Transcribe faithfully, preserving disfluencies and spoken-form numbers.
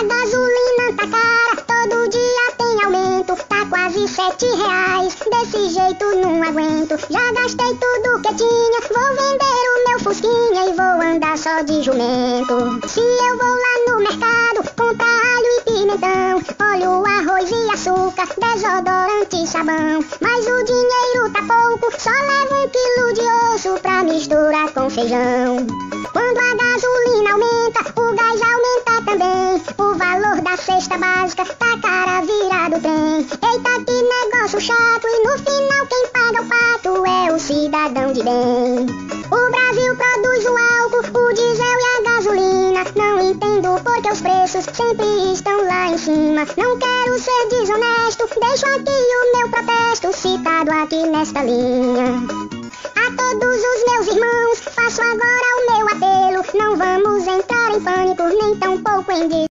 gasolina tá cara, todo dia tem aumento, tá quase sete reais, desse jeito não aguento. Já gastei tudo que tinha, vou vender o meu fusquinha e vou andar só de jumento. Se eu vou lá no mercado comprar alho e pimentão, óleo, arroz e açúcar, desodorante e sabão, mas o dinheiro tá pouco, só levo um quilo de osso pra misturar com feijão. Quando a gasolina aumenta, o gás aumenta também, o valor da cesta básica tá cara virado trem. Eita, que negócio chato, e no final quem paga o pato é o cidadão de bem. O Brasil produz o álcool, o diesel e a gasolina, não entendo porque os preços sempre estão lá em cima. Não quero ser desonesto, deixo aqui o meu protesto citado aqui nesta linha. A todos os meus irmãos, faço agora o meu apelo, não vamos entrar em pânico, nem tão pouco em